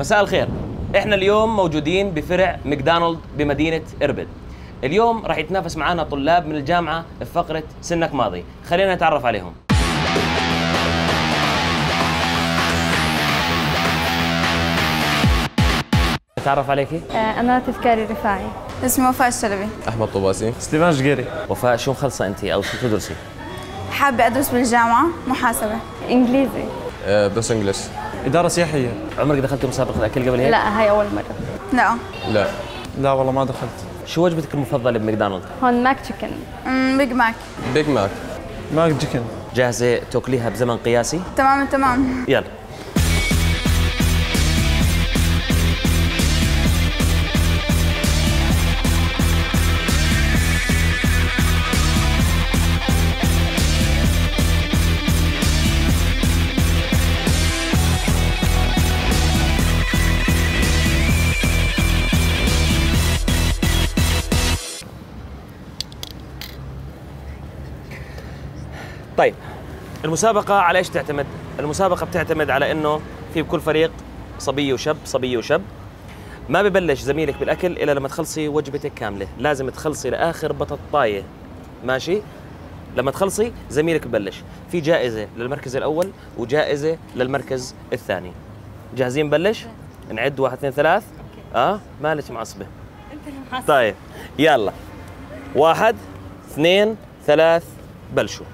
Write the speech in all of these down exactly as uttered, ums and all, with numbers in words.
مساء الخير. احنا اليوم موجودين بفرع ماكدونالد بمدينة إربد. اليوم راح يتنافس معنا طلاب من الجامعة في فقرة سنك ماضي، خلينا نتعرف عليهم. نتعرف عليكي؟ أنا تذكاري رفاعي. اسمي وفاء الشلبي. أحمد طوباسي. سليمان جقيري. وفاء، شو مخلصة أنت أو شو تدرسي؟ حابة أدرس بالجامعة محاسبة. إنجليزي. أه بس انجلش. إدارة سياحية. عمرك دخلتي مسابقة أكل قبل هيك؟ لا، هاي أول مرة. لا. لا. لا والله ما دخلت. شو وجبتك المفضلة بماكدونالد؟ هون ماك تشيكن. أمم، بيج ماك. بيج ماك. ماك تشيكن. جاهزة تاكليها بزمن قياسي؟ تمام تمام. يلا. طيب، المسابقة على ايش تعتمد؟ المسابقة بتعتمد على انه في بكل فريق صبية وشاب، صبية وشاب. ما ببلش زميلك بالاكل الا لما تخلصي وجبتك كاملة، لازم تخلصي لاخر بطاطاية، ماشي؟ لما تخلصي زميلك ببلش. في جائزة للمركز الاول وجائزة للمركز الثاني. جاهزين نبلش؟ نعد واحد اثنين ثلاث. اه مالك معصبة؟ انت اللي معصبة. طيب يلا، واحد اثنين ثلاث، بلشوا.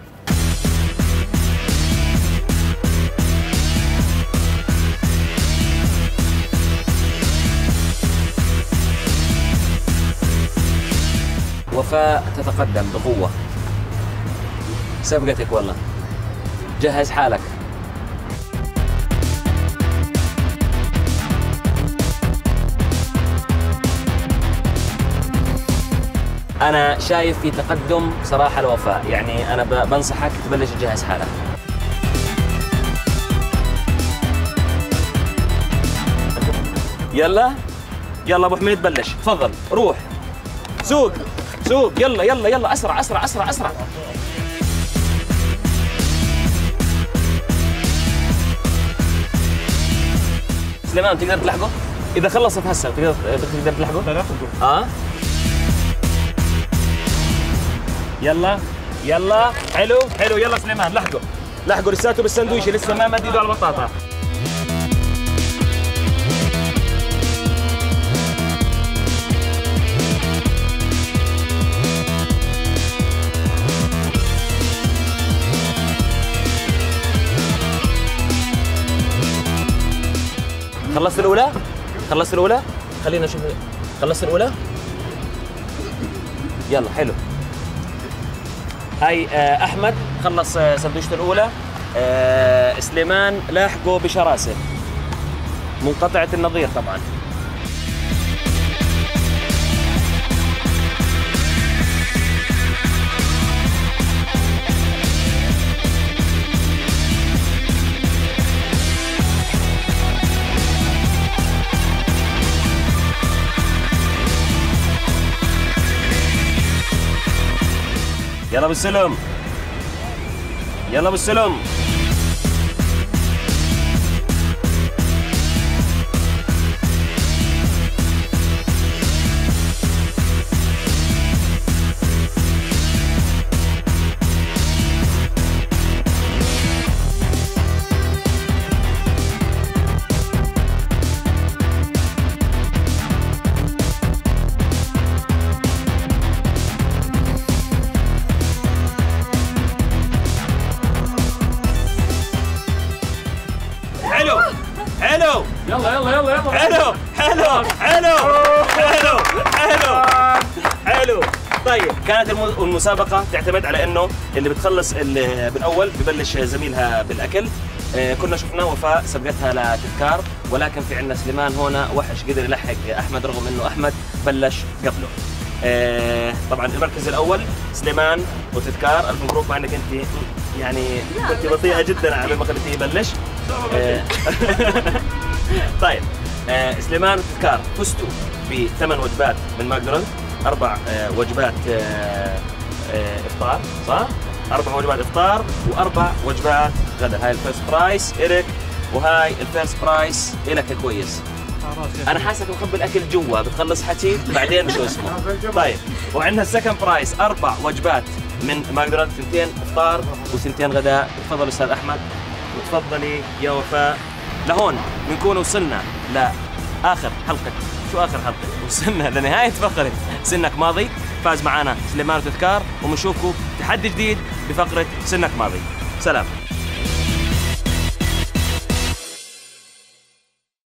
وفاء تتقدم بقوة. سبقتك والله. جهز حالك. أنا شايف في تقدم صراحة لوفاء، يعني أنا بنصحك تبلش تجهز حالك. يلا يلا أبو حميد بلش، تفضل روح سوق سوق، يلا يلا يلا، اسرع اسرع اسرع اسرع. سليمان تقدر تلحقه؟ إذا خلصت هسه تقدر تقدر تلحقه؟ تلحقه. اه يلا يلا، حلو حلو، يلا سليمان لحقه لحقه، لساته بالسندويشه، لسه ما مد ايده على البطاطا. خلصت الأولى؟ خلصت الأولى؟ خلينا نشوف. خلصت الأولى؟ يلا حلو. هاي آه أحمد خلص آه سندويشته الأولى. آه سليمان لاحقه بشراسة، منقطعة النظير طبعاً. يلا بالسلم، يلا بالسلم. حلو حلو، يلا يلا يلا يلا. حلو حلو حلو حلو حلو حلو. طيب، كانت المسابقة تعتمد على انه اللي بتخلص اللي بالاول ببلش زميلها بالاكل. آه كنا شفنا وفاء سبقتها لتذكار، ولكن في عندنا سليمان هنا وحش قدر يلحق احمد رغم انه احمد بلش قبله. آه طبعا المركز الاول سليمان وتذكار، الف مبروك، مع انك انت يعني كنت بطيئة جدا على ما خليتيه يبلش. آه طيب، آه سليمان وتذكار فزتوا بثمان وجبات من ماكدونالد، اربع آه وجبات آه آه افطار، صح؟ اربع وجبات افطار واربع وجبات غدا. هاي الفيرست برايس إلك، وهاي الفيرست برايس إلك كويس. انا حاسك مخبي الاكل جوا، بتخلص حكي بعدين شو اسمه. طيب وعندنا السكند برايس اربع وجبات من ماكدونالدز، ثنتين افطار وثنتين غداء. تفضل استاذ احمد وتفضلي يا وفاء. لهون بنكون وصلنا لاخر حلقه. شو اخر حلقه؟ وصلنا لنهايه فقره سنك ماضي. فاز معنا سليمان وتذكار، وبنشوفكم تحدي جديد بفقره سنك ماضي. سلام.